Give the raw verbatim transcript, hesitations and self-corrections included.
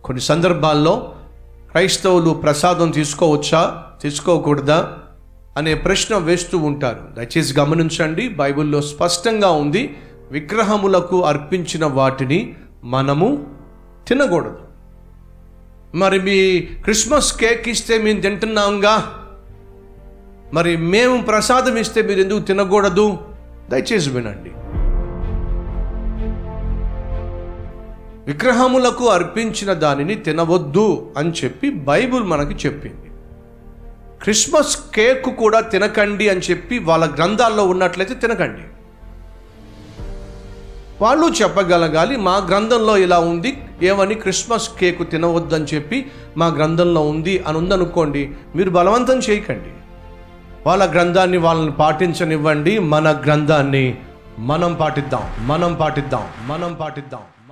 కొన్ని సందర్భాల్లో క్రైస్తవులు ప్రసాదం తీసుకోవచ్చా తీసుకోకూడదా అనే ప్రశ్న వేస్తూ ఉంటారు. దయచేసి గమనించండి, బైబిల్లో స్పష్టంగా ఉంది, విగ్రహములకు అర్పించిన వాటిని మనము తినకూడదు. మరి మీ క్రిస్మస్ కేక్ ఇస్తే మేము తింటున్నాంగా, మరి మేము ప్రసాదం ఇస్తే మీరు ఎందుకు తినకూడదు? దయచేసి వినండి. విగ్రహములకు అర్పించిన దానిని తినవద్దు అని చెప్పి బైబిల్ మనకి చెప్పింది. క్రిస్మస్ కేక్ కూడా తినకండి అని చెప్పి వాళ్ళ గ్రంథాల్లో ఉన్నట్లయితే తినకండి. వాళ్ళు చెప్పగలగాలి, మా గ్రంథంలో ఇలా ఉంది, ఏమని క్రిస్మస్ కేకు తినవద్దని చెప్పి మా గ్రంథంలో ఉంది అని ఉందనుకోండి, మీరు బలవంతం చేయకండి. వాళ్ళ గ్రంథాన్ని వాళ్ళని పాటించనివ్వండి. మన గ్రంథాన్ని మనం పాటిద్దాం మనం పాటిద్దాం మనం పాటిద్దాం